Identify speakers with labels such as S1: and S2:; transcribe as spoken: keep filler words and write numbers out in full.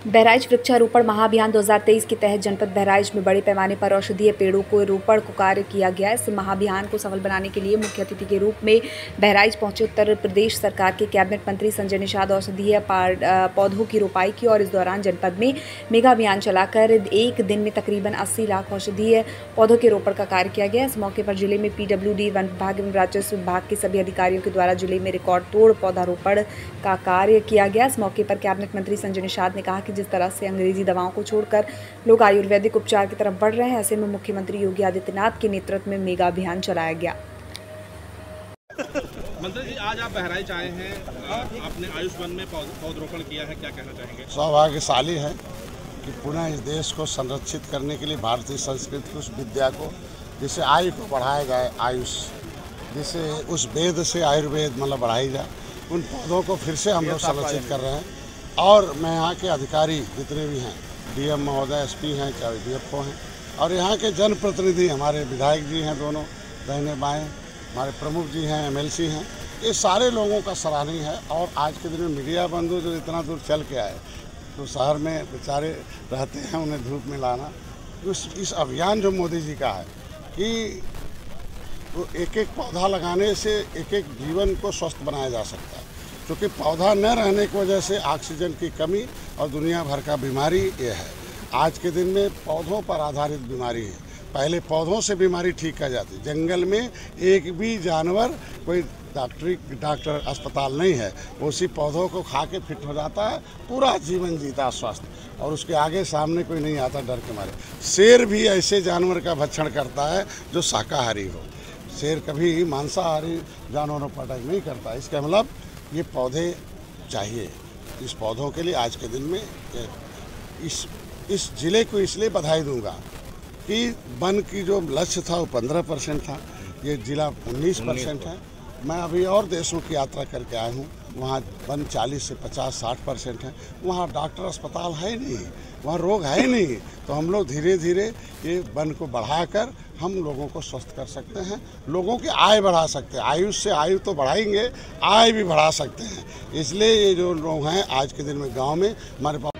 S1: बहराइच वृक्षारोपण महाअभियान दो हज़ार तेईस के तहत जनपद बहराइच में बड़े पैमाने पर औषधीय पेड़ों को रोपण को कार्य किया गया। इस महाअभियान को सफल बनाने के लिए मुख्य अतिथि के रूप में बहराइच पहुंचे उत्तर प्रदेश सरकार के कैबिनेट मंत्री संजय निषाद औषधीय पौधों की रोपाई की और इस दौरान जनपद में मेगा अभियान चलाकर एक दिन में तकरीबन अस्सी लाख औषधीय पौधों के रोपण का कार्य किया गया। इस मौके पर जिले में पीडब्ल्यू डी, वन विभाग एवं राजस्व विभाग के सभी अधिकारियों के द्वारा जिले में रिकॉर्ड तोड़ पौधारोपण का कार्य किया गया। इस मौके पर कैबिनेट मंत्री संजय निषाद ने कहा कि जिस तरह से अंग्रेजी दवाओं को छोड़कर लोग आयुर्वेदिक उपचार की तरफ बढ़ रहे हैं, ऐसे में मुख्यमंत्री योगी आदित्यनाथ के नेतृत्व में मेगा अभियान चलाया गया।
S2: मंत्री जी, आज आप बहराइच आए हैं, आपने आयुष वन में पौधरोपण किया है, क्या कहना चाहेंगे?
S3: सौभाग्यशाली है कि पुनः इस देश को संरक्षित करने के लिए भारतीय संस्कृति की उस विद्या को, जिसे आयु को बढ़ाया जाए, आयुष जिसे उस वेद से आयुर्वेद मतलब बढ़ाई जाए, उन पौधों को फिर से हम लोग संरक्षित कर रहे हैं। और मैं यहाँ के अधिकारी जितने भी हैं, डीएम महोदय, एसपी हैं, चाहे डीएफओ हैं, और यहाँ के जनप्रतिनिधि हमारे विधायक जी हैं, दोनों दाहिने बाएं, हमारे प्रमुख जी हैं, एमएलसी हैं, ये सारे लोगों का सराहनीय है। और आज के दिन में मीडिया बंधु जो इतना दूर चल के आए, तो शहर में बेचारे रहते हैं, उन्हें धूप में लाना, इस, इस अभियान जो मोदी जी का है कि वो एक एक पौधा लगाने से एक एक जीवन को स्वस्थ बनाया जा सकता है, क्योंकि पौधा न रहने की वजह से ऑक्सीजन की कमी और दुनिया भर का बीमारी ये है। आज के दिन में पौधों पर आधारित बीमारी है। पहले पौधों से बीमारी ठीक कर जाती, जंगल में एक भी जानवर, कोई डॉक्टरी डॉक्टर अस्पताल नहीं है, उसी पौधों को खा के फिट हो जाता है, पूरा जीवन जीता स्वस्थ, और उसके आगे सामने कोई नहीं आता डर के मारे। शेर भी ऐसे जानवर का भक्षण करता है जो शाकाहारी हो, शेर कभी मांसाहारी जानवरों पर अटैक नहीं करता। इसका मतलब ये पौधे चाहिए। इस पौधों के लिए आज के दिन में इस इस जिले को इसलिए बधाई दूंगा कि वन की जो लक्ष्य था वो पंद्रह परसेंट था, ये जिला उन्नीस परसेंट है। मैं अभी और देशों की यात्रा करके आया हूँ, वहाँ वन चालीस से पचास साठ परसेंट है। वहाँ डॉक्टर अस्पताल है ही नहीं, वहाँ रोग है ही नहीं। तो हम लोग धीरे धीरे ये वन को बढ़ाकर हम लोगों को स्वस्थ कर सकते हैं, लोगों की आय बढ़ा सकते हैं। आयुष से आयु तो बढ़ाएंगे, आय भी बढ़ा सकते हैं। इसलिए ये जो लोग हैं आज के दिन में गांव में हमारे पास